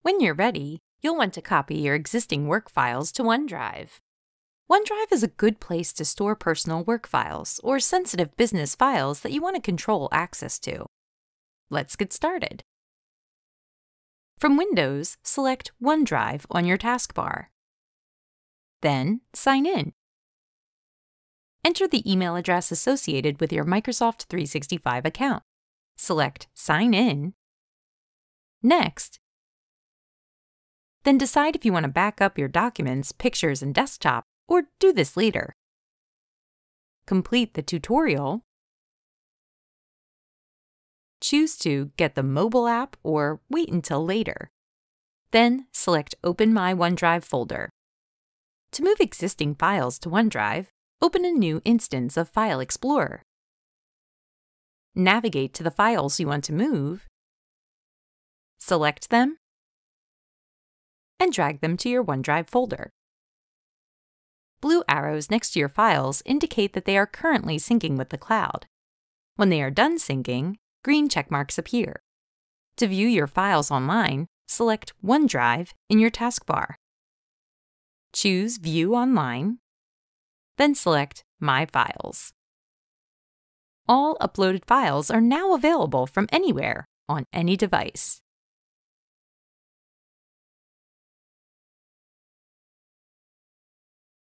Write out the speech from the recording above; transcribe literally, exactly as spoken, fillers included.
When you're ready, you'll want to copy your existing work files to OneDrive. OneDrive is a good place to store personal work files or sensitive business files that you want to control access to. Let's get started. From Windows, select OneDrive on your taskbar. Then, sign in. Enter the email address associated with your Microsoft three sixty-five account. Select Sign In. Next, then decide if you want to back up your documents, pictures, and desktop, or do this later. Complete the tutorial. Choose to get the mobile app or wait until later. Then select Open My OneDrive folder. To move existing files to OneDrive, open a new instance of File Explorer. Navigate to the files you want to move, select them, and drag them to your OneDrive folder. Blue arrows next to your files indicate that they are currently syncing with the cloud. When they are done syncing, green checkmarks appear. To view your files online, select OneDrive in your taskbar. Choose View Online, then select My Files. All uploaded files are now available from anywhere on any device.